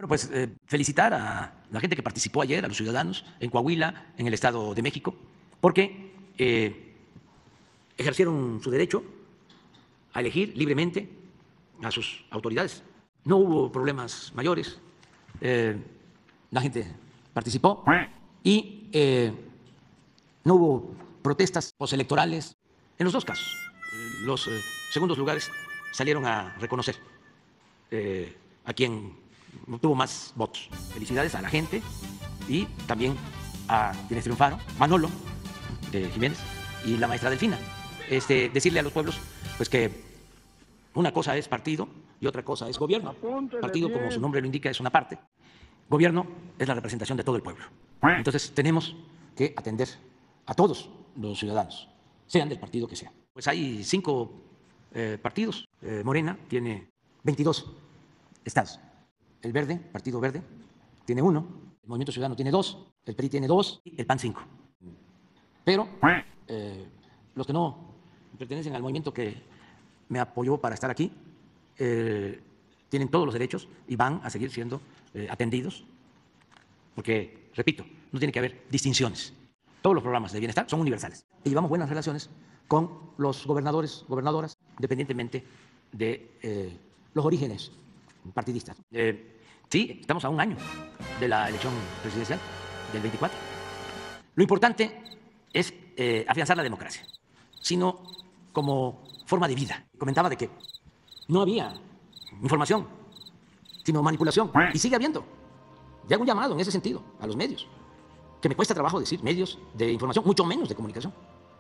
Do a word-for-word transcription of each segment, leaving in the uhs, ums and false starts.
Bueno, pues eh, felicitar a la gente que participó ayer, a los ciudadanos en Coahuila, en el Estado de México, porque eh, ejercieron su derecho a elegir libremente a sus autoridades. No hubo problemas mayores, eh, la gente participó y eh, no hubo protestas postelectorales en los dos casos. Los eh, segundos lugares salieron a reconocer eh, a quien obtuvo más votos. Felicidades a la gente y también a quienes triunfaron, Manolo de Jiménez y la maestra Delfina. Este, decirle a los pueblos pues que una cosa es partido y otra cosa es gobierno. Partido, como su nombre lo indica, es una parte. Gobierno es la representación de todo el pueblo. Entonces tenemos que atender a todos los ciudadanos, sean del partido que sea. Pues hay cinco eh, partidos. Eh, Morena tiene veintidós estados. El Verde, Partido Verde, tiene uno. El Movimiento Ciudadano tiene dos. El P R I tiene dos. Y el P A N cinco. Pero eh, los que no pertenecen al movimiento que me apoyó para estar aquí eh, tienen todos los derechos y van a seguir siendo eh, atendidos, porque, repito, no tiene que haber distinciones. Todos los programas de bienestar son universales. Y llevamos buenas relaciones con los gobernadores, gobernadoras, independientemente de eh, los orígenes partidistas. Eh, sí, estamos a un año de la elección presidencial del veinticuatro. Lo importante es eh, afianzar la democracia, sino como forma de vida. Comentaba de que no había información, sino manipulación, y sigue habiendo. Y hago un llamado en ese sentido a los medios, que me cuesta trabajo decir medios de información, mucho menos de comunicación,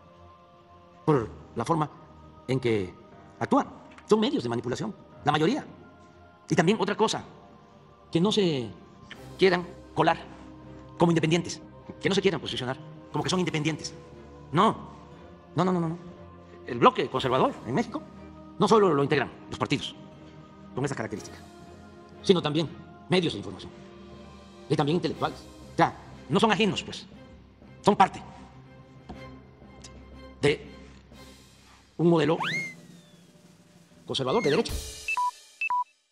por la forma en que actúan. Son medios de manipulación, la mayoría. Y también otra cosa, que no se quieran colar como independientes, que no se quieran posicionar como que son independientes. No, no, no, no, no. El bloque conservador en México no solo lo integran los partidos con esa característica, sino también medios de información y también intelectuales. O sea, no son ajenos, pues, son parte de un modelo conservador de derecha.